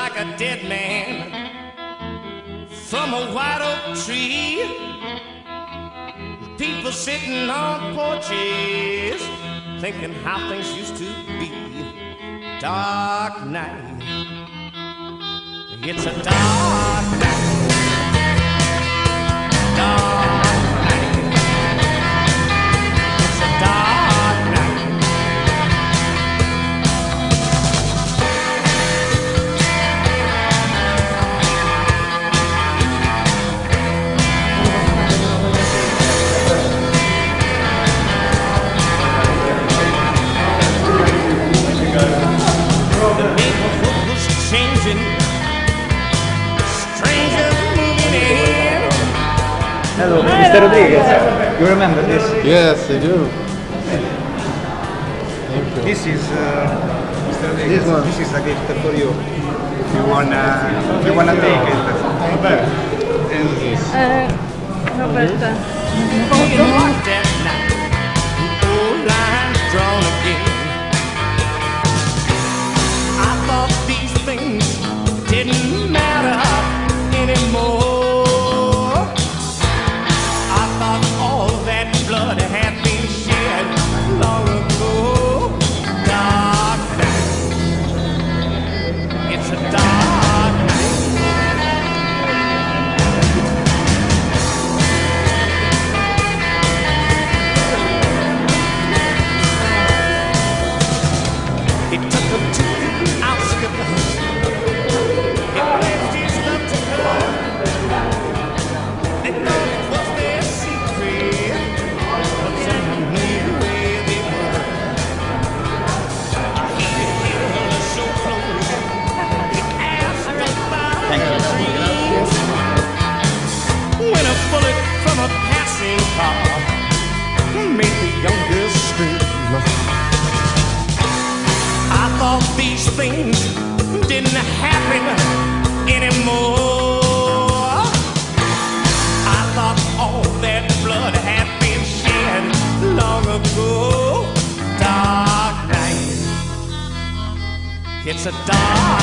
like a dead man from a white oak tree. People sitting on porches thinking how things used to be. Dark night, it's a dark night. Dark night, it's a dark night. The neighborhood was changing, strangers moving in. Hello, Mr. Rodriguez. You remember this? Yes, I do. Thank you. This is Mr. Rodriguez. This is a gift for you. If you wanna take it. And this. Roberta. That night, old lines drawn again. I thought these things didn't matter anymore. I thought all that blood had been shed long ago. Dark night, it's a dark night. He took her to the outskirts. He pledged his love to her. They thought it was their secret, but someone knew where they were. He could hear her so close. He asked about her dreams. When a bullet from a passing car made the young girl scream. I thought these things didn't happen anymore. I thought all that blood had been shed long ago. Dark night, it's a dark